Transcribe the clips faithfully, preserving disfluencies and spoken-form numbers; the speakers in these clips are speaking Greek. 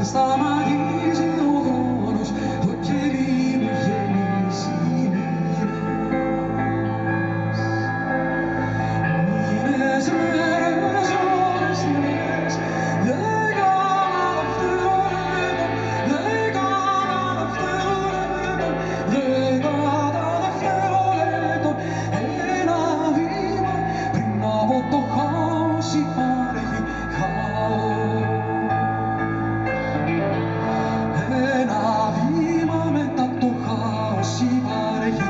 δεν σταματήσει ο χρόνος, το κελί μου γεμίσει μήνες. Μήνες, μέρες, ώρες, στιγμές, δεν κάνα δευτερόλεπτο, δεν κάνα δευτερόλεπτο, δεν κάνα δευτερόλεπτο. Ένα βήμα πριν από το χάος υπάρχει χάος. Ένα βήμα μετά το χάος υπάρχει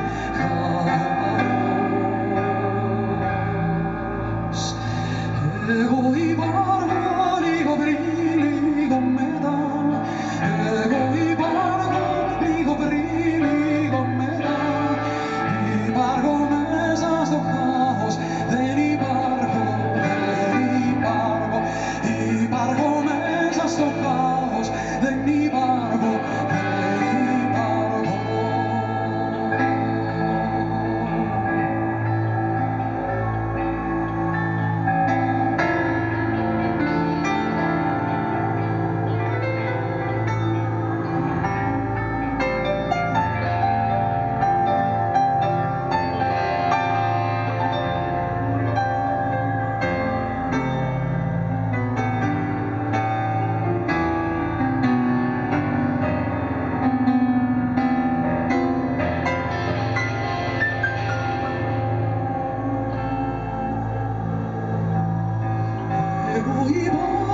χάος. Εγώ υπάρχω λίγο πριν, λίγο μετά. Εγώ υπάρχω λίγο πριν, λίγο μετά. Υπάρχω μέσα στο χάος, δεν υπάρχω, δεν υπάρχω. Υπάρχω μέσα στο χάος, δεν υπάρχω, δεν υπάρχω. Εγώ υπάρχω